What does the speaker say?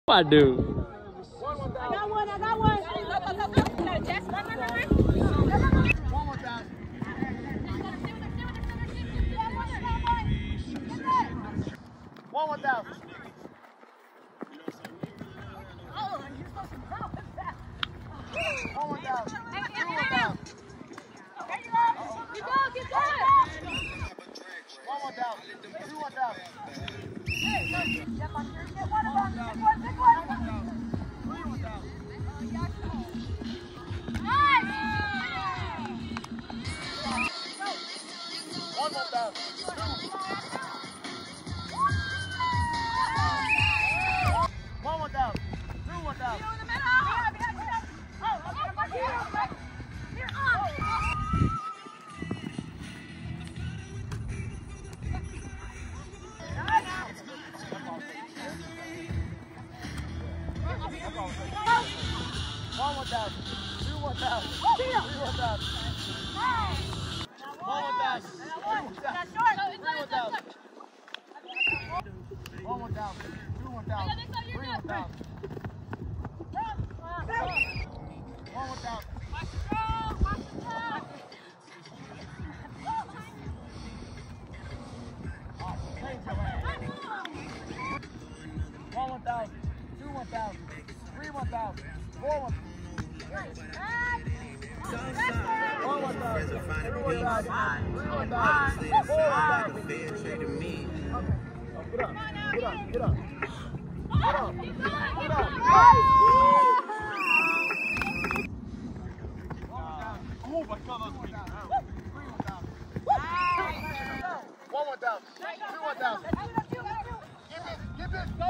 Waduh. I got one. Go. Jess, run. One more time. One more time. Oh, you're supposed to drop that. One more time. Two more time. There you go. Keep going. One more time. Two more time. Step on yours. Get one of them. Pick one. Three more time. One more time. One more time. Two more time. In the middle. Here, One more time. Two more time. Three more time. One more time. Two more time. Three more time. One more time. Two more time. Three more time. One more time. One more time. Two more time. Three more time. Four more time. One more time. Two more time. Three more time. Four more time. Get up. Oh my God, that was big. One more time. Two more time. Give it.